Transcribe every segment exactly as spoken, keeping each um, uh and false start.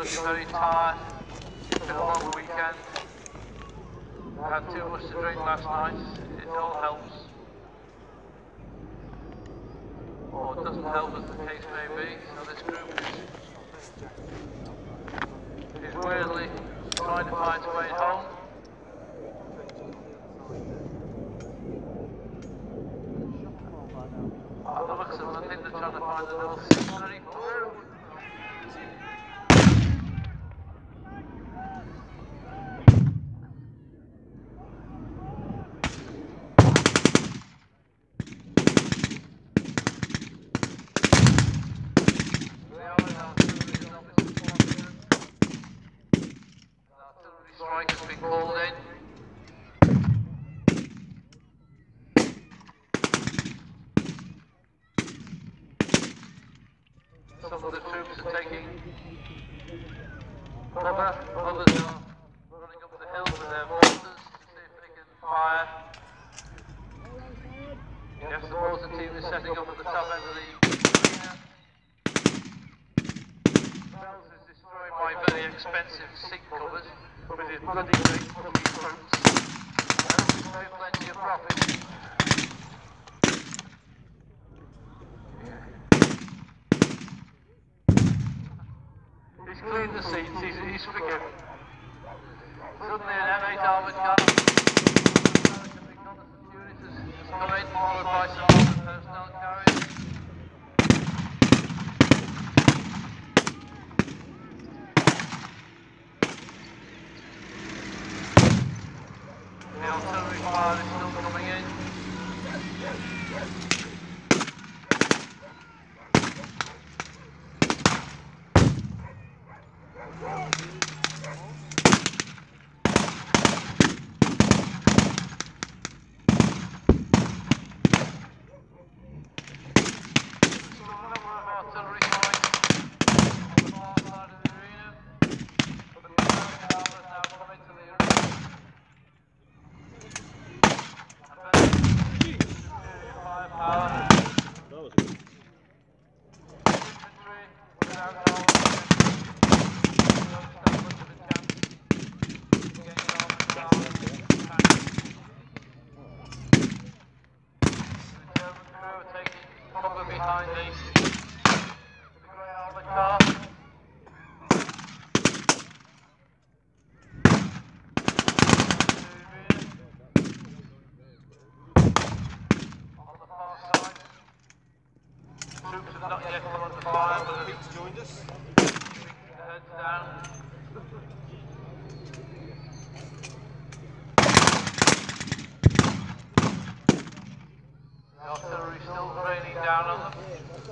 looking very tired. It's been a long weekend. I had too much to drink last night. It all helps. Or it doesn't help, as the case may be. So this group is, is weirdly trying to find its way home. By the looks of them, I think they're trying to find the North six thirty-four. Strike has been called in. Some of the troops are taking cover, others are running up the hill with their mortars to see if they can fire. Yes, the mortar team is setting up at the top end of the arena. Wells is destroyed by very expensive seat covers, but it is bloody great for these troops. I hope it's made plenty of profit. He's cleaned the seats, he's, he's forgiven. Suddenly an M eight armoured car has come in, followed by some other personnel carriers. The artillery fire is still coming in. Behind the, the grey armoured car. On the far side, troops have not yet come under fire, but have joined us. Keeping their heads down. The artillery still raining down on them.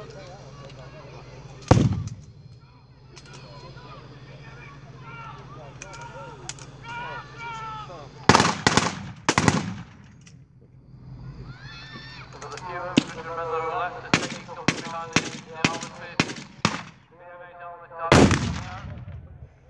But the few infantrymen that are left are taking cover behind the, the armoured vehicles. The M eight armoured car is coming out.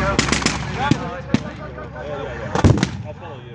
I'll follow you.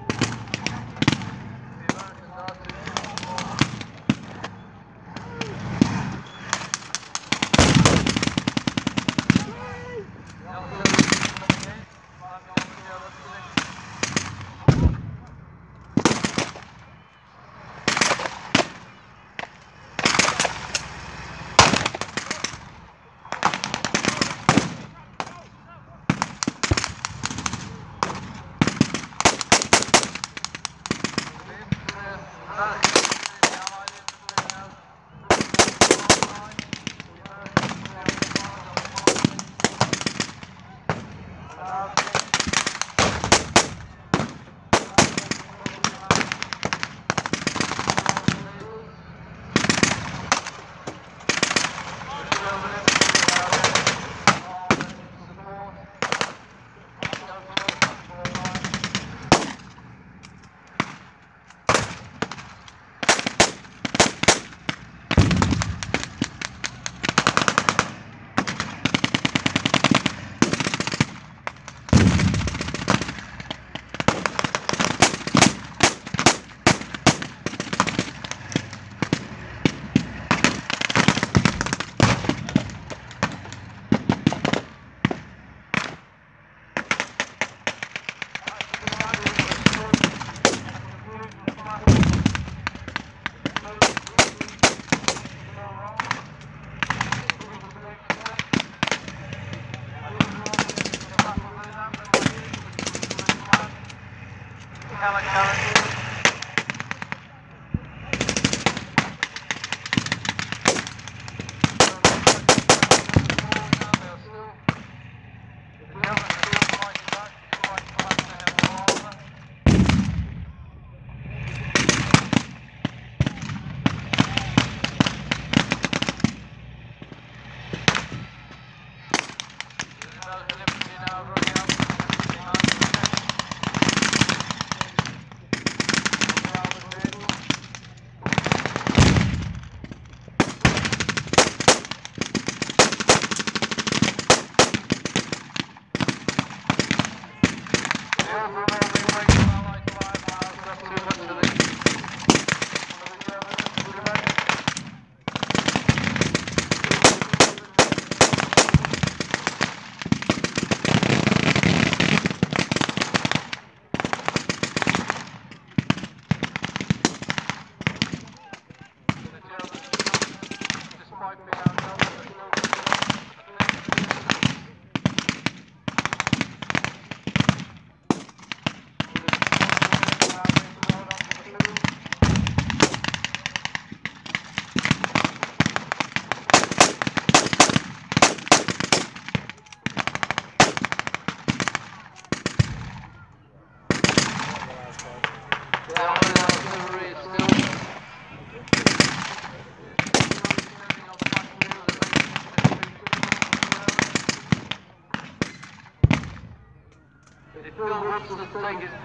Take his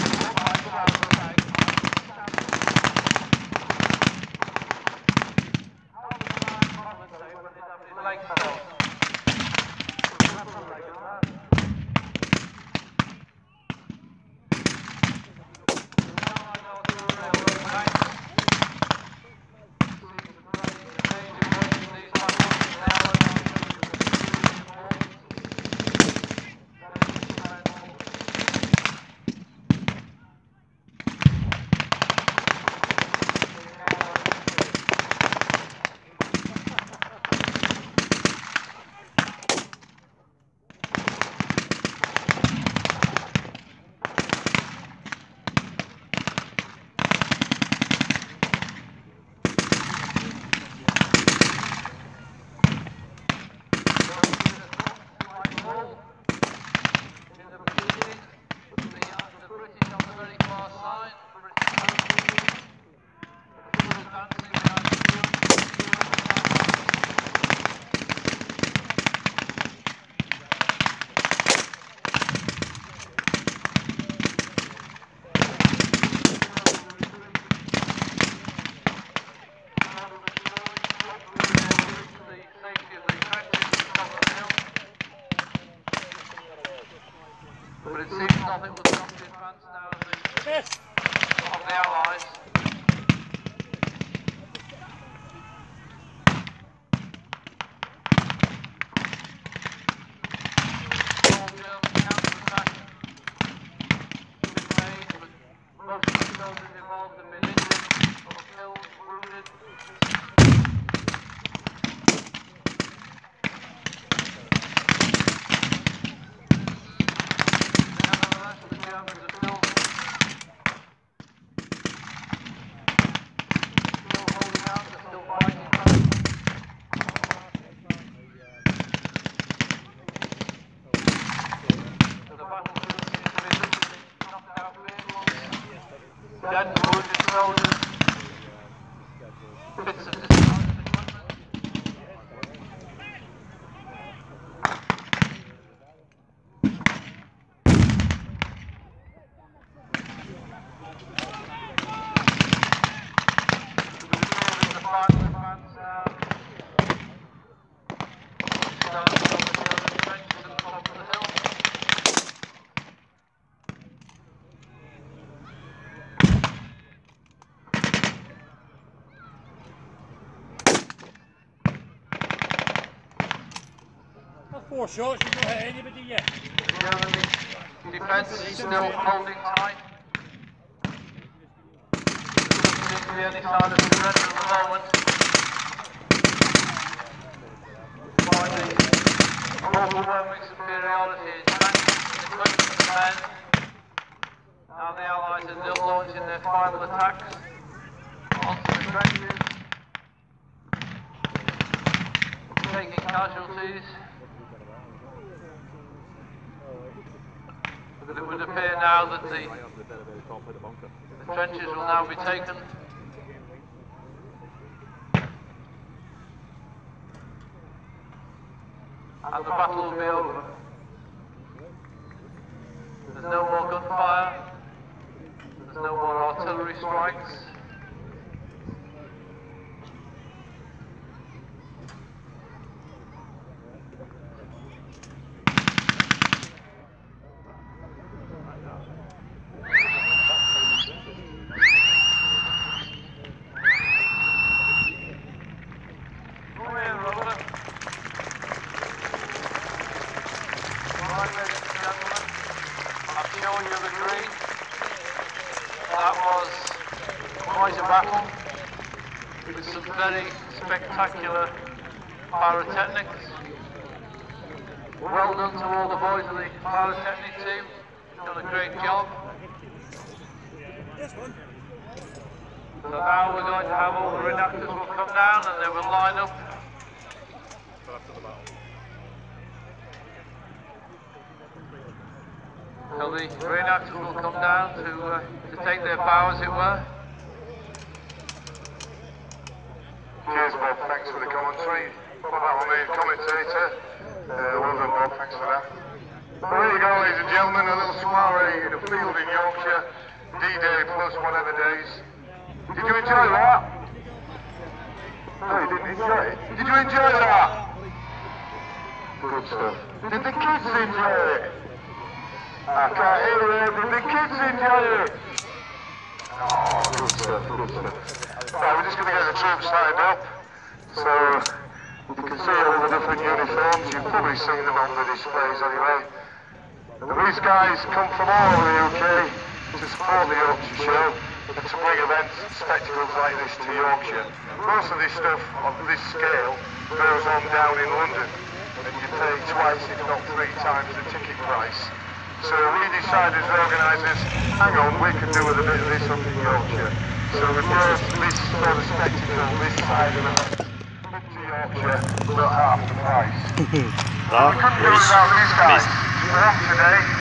hand. But it seems nothing will stop the advance now of the, of the Allies. Small German counter-attack has been made, but most of the soldiers involved have been injured or killed, wounded. Nevertheless, the Germans are still, still holding out, they're still fighting back. So the battlefield seems to be literally knocked out vehicles, dead and wounded soldiers, bits of discarded equipment. The final advance now starts on the German trenches at the top of the hill. That's four shots, you've not hit anybody yet. The German defence is still holding tight. Doesn't seem to be any sign of surrender at the moment. Despite the overwhelming superiority in tanks and equipment and men, now the Allies are launching their final attacks onto the trenches, taking casualties. But it would appear now that the, the trenches will now be taken. And the battle will be over. There's no more gunfire. There's no more artillery strikes. Come here, Rover. Right, ladies and gentlemen, I've shown you the green. That was quite a battle with some very spectacular pyrotechnics. Well done to all the boys of the pyrotechnic team. You've done a great job. So now we're going to have all the reenactors will come down and they will line up. So the reenactors will come down to, uh, to take their bow, as it were. Cheers, Bob. Thanks for the commentary. Bob, our main commentator. Uh, well done, Bob. Thanks for that. Well, there you go, ladies and gentlemen. A little soiree in a field in Yorkshire. D-Day plus whatever days. Did you enjoy that? No, you didn't enjoy it. Did you enjoy that? Good stuff. Did the kids enjoy it? I can't hear it. Did the kids enjoy it? Oh, good stuff, good stuff. Right, we're just going to get the troops lined up. So, you can see all the different uniforms. You've probably seen them on the displays anyway. And these guys come from all over the U K to support the Yorkshire show and to bring events and spectacles like this to Yorkshire. Most of this stuff of this scale goes on down in London, and you pay twice, if not three times, the ticket price. So we decided as organisers, hang on, we can do with a bit of this up in Yorkshire. So we brought this sort of spectacle, this side of the event, up to Yorkshire, but half the price. We couldn't do it without these guys. We're off today.